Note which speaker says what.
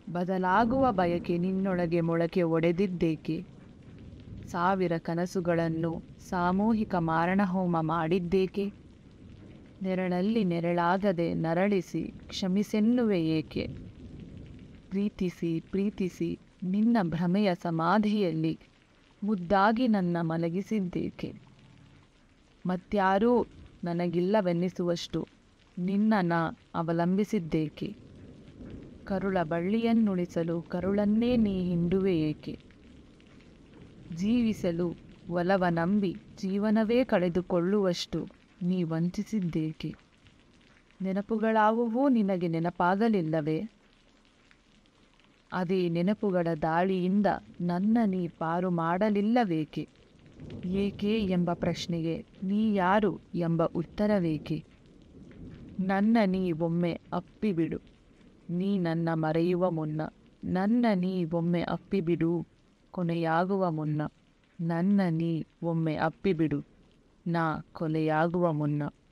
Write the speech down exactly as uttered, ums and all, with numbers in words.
Speaker 1: ಬದಲಾಗುವ ಬಯಕೆ ನಿನ್ನೊಳಗೆ ಮೊಳಕೆ ಒಡೆದಿದ್ದೇಕೆ? ಸಾವಿರ ಕನಸುಗಳನ್ನು ಸಾಮೂಹಿಕ ಮಾರಣಹೋಮ ಮಾಡಿದ್ದೇಕೆ? ನೆರಳಲ್ಲಿ ನೆರಳಾಗದೆ ನರಳಿಸಿ ಕ್ಷಮಿಸೆನ್ನುವೆ ಏಕೆ? ಪ್ರೀತಿಸಿ ಪ್ರೀತಿಸಿ ನಿನ್ನ ಭ್ರಮೆಯ ಸಮಾಧಿಯಲ್ಲಿ ಮುದ್ದಾಗಿ ನನ್ನ ಮಲಗಿಸಿದ್ದೇಕೆ? ಮತ್ಯಾರೂ ನನಗಿಲ್ಲವೆನ್ನಿಸುವಷ್ಟು ನಿನ್ನನ್ನು ಅವಲಂಬಿಸಿದ್ದೇಕೆ? ಕರುಳ ಬಳ್ಳಿಯನ್ನುಳಿಸಲು ಕರುಳನ್ನೇ ನೀ ಹಿಂಡುವೆ ಏಕೆ? ಜೀವಿಸಲು ಒಲವ ನಂಬಿ ಜೀವನವೇ ಕಳೆದುಕೊಳ್ಳುವಷ್ಟು ನೀ ವಂಚಿಸಿದ್ದೇಕೆ? ನೆನಪುಗಳಾವುವೂ ನಿನಗೆ ನೆನಪಾಗಲಿಲ್ಲವೇ? ಅದೇ ನೆನಪುಗಳ ದಾಳಿಯಿಂದ ನನ್ನ ನೀ ಪಾರು ಮಾಡಲಿಲ್ಲವೇಕೆ? ಏಕೆ ಎಂಬ ಪ್ರಶ್ನೆಗೆ ನೀ ಯಾರು ಎಂಬ ಉತ್ತರವೇಕೆ? ನನ್ನ ನೀ ಒಮ್ಮೆ ಅಪ್ಪಿಬಿಡು, ನೀ ನನ್ನ ಮರೆಯುವ ಮುನ್ನ. ನನ್ನ ನೀ ಒಮ್ಮೆ ಅಪ್ಪಿಬಿಡು, ಕೊನೆಯಾಗುವ ಮುನ್ನ. ನನ್ನ ನೀ ಒಮ್ಮೆ ಅಪ್ಪಿಬಿಡು, ನಾ ಕೊಲೆಯಾಗುವ ಮುನ್ನ.